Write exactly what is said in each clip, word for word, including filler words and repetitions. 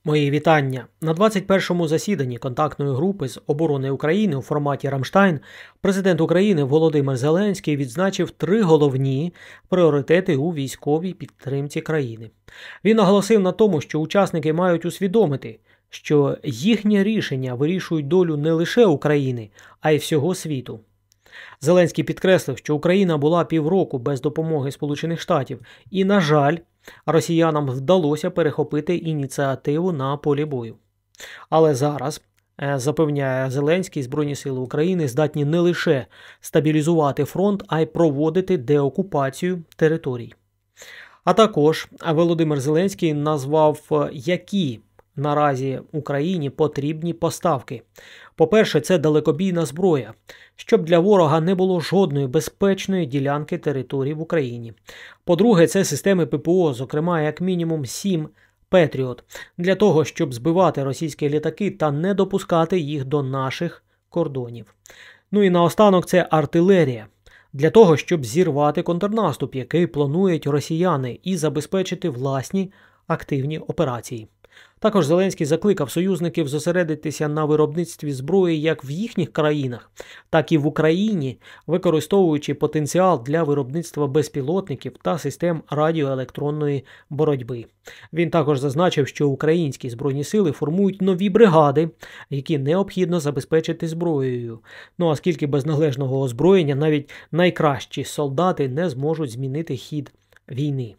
Мої вітання. На двадцять першому засіданні контактної групи з оборони України у форматі «Рамштайн» президент України Володимир Зеленський відзначив три головні пріоритети у військовій підтримці країни. Він наголосив на тому, що учасники мають усвідомити, що їхнє рішення вирішують долю не лише України, а й всього світу. Зеленський підкреслив, що Україна була півроку без допомоги Сполучених Штатів і, на жаль, росіянам вдалося перехопити ініціативу на полі бою. Але зараз, запевняє Зеленський, Збройні сили України здатні не лише стабілізувати фронт, а й проводити деокупацію територій. А також Володимир Зеленський назвав, які наразі Україні потрібні поставки. По-перше, це далекобійна зброя, щоб для ворога не було жодної безпечної ділянки території в Україні. По-друге, це системи ППО, зокрема, як мінімум сім «Петріот», для того, щоб збивати російські літаки та не допускати їх до наших кордонів. Ну і наостанок це артилерія, для того, щоб зірвати контрнаступ, який планують росіяни, і забезпечити власні активні операції. Також Зеленський закликав союзників зосередитися на виробництві зброї як в їхніх країнах, так і в Україні, використовуючи потенціал для виробництва безпілотників та систем радіоелектронної боротьби. Він також зазначив, що українські збройні сили формують нові бригади, які необхідно забезпечити зброєю. Ну, оскільки без належного озброєння навіть найкращі солдати не зможуть змінити хід війни.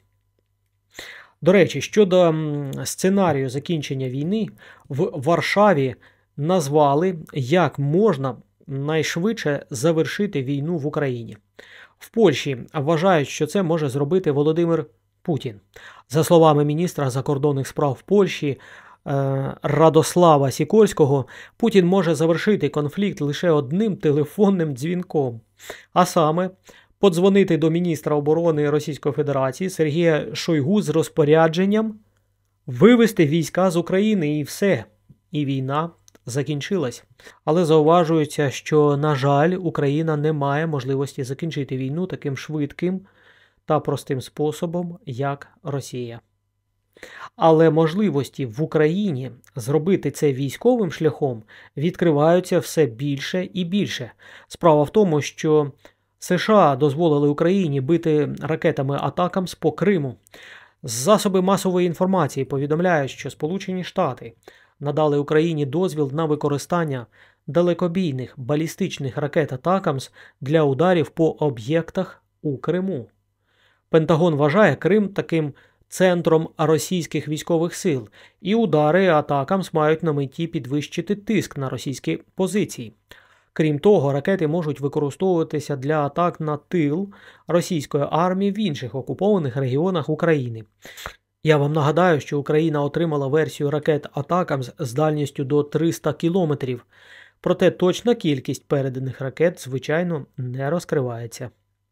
До речі, щодо сценарію закінчення війни, в Варшаві назвали, як можна найшвидше завершити війну в Україні. В Польщі вважають, що це може зробити Володимир Путін. За словами міністра закордонних справ Польщі Радослава Сікорського, Путін може завершити конфлікт лише одним телефонним дзвінком, а саме подзвонити до міністра оборони Російської Федерації Сергія Шойгу з розпорядженням вивести війська з України і все, і війна закінчилась. Але зауважується, що, на жаль, Україна не має можливості закінчити війну таким швидким та простим способом, як Росія. Але можливості в Україні зробити це військовим шляхом відкриваються все більше і більше. Справа в тому, що США дозволили Україні бити ракетами «Атакамс» по Криму. Засоби масової інформації повідомляють, що Сполучені Штати надали Україні дозвіл на використання далекобійних балістичних ракет «Атакамс» для ударів по об'єктах у Криму. Пентагон вважає Крим таким центром російських військових сил, і удари «Атакамс» мають на меті підвищити тиск на російські позиції. Крім того, ракети можуть використовуватися для атак на тил російської армії в інших окупованих регіонах України. Я вам нагадаю, що Україна отримала версію ракет «Атакамс» з дальністю до триста кілометрів, проте точна кількість переданих ракет, звичайно, не розкривається.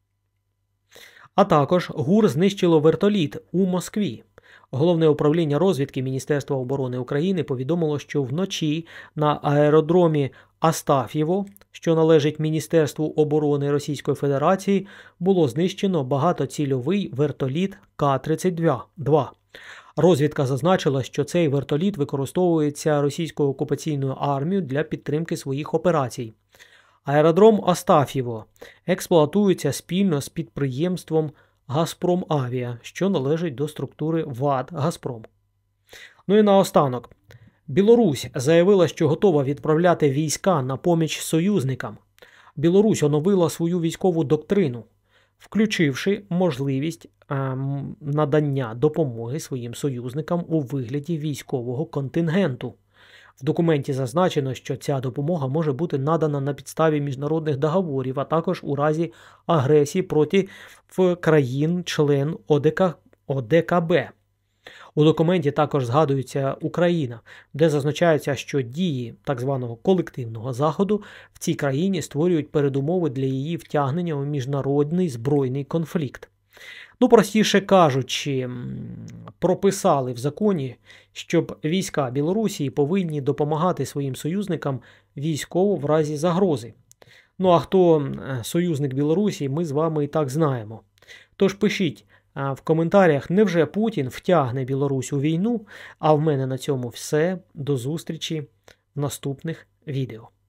А також ГУР знищило вертоліт у Москві. Головне управління розвідки Міністерства оборони України повідомило, що вночі на аеродромі Астаф'єво, що належить Міністерству оборони Російської Федерації, було знищено багатоцільовий вертоліт Ка тридцять два. Розвідка зазначила, що цей вертоліт використовується російською окупаційною армією для підтримки своїх операцій. Аеродром Астаф'єво експлуатується спільно з підприємством «Газпромавіа», що належить до структури ВАД «Газпром». Ну і наостанок. Білорусь заявила, що готова відправляти війська на поміч союзникам. Білорусь оновила свою військову доктрину, включивши можливість ем, надання допомоги своїм союзникам у вигляді військового контингенту. В документі зазначено, що ця допомога може бути надана на підставі міжнародних договорів, а також у разі агресії проти країн-член О Д К Б. У документі також згадується Україна, де зазначається, що дії так званого колективного заходу в цій країні створюють передумови для її втягнення у міжнародний збройний конфлікт. Ну, простіше кажучи, прописали в законі, щоб війська Білорусі повинні допомагати своїм союзникам військово в разі загрози. Ну, а хто союзник Білорусі, ми з вами і так знаємо. Тож пишіть, в коментарях, невже Путін втягне Білорусь у війну. А в мене на цьому все. До зустрічі в наступних відео.